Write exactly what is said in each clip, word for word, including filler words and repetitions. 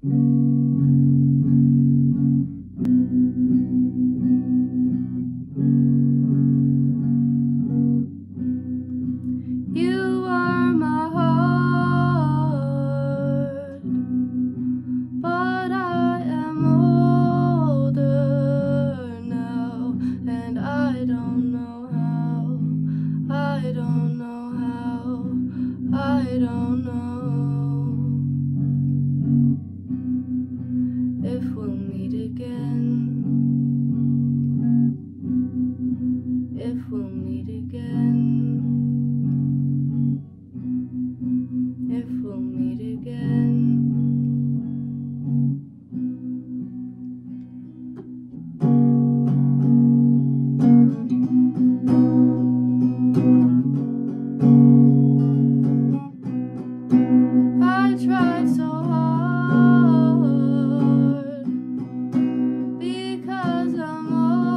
You are my heart, but I am older now, and I don't know how, I don't know how, I don't know if we'll meet again, if we'll meet again. If we'll meet again. I tried so hard because I'm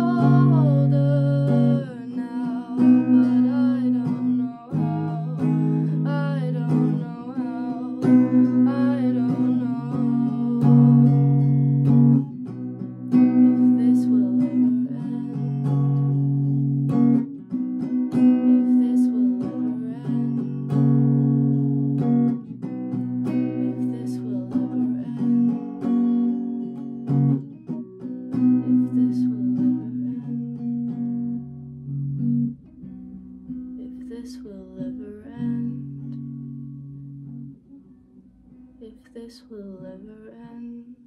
older now, but I don't know how, I don't know how, I don't know if this will ever end, if this will ever end, if this will ever end, if this will ever end, if this will ever end, if this will ever end.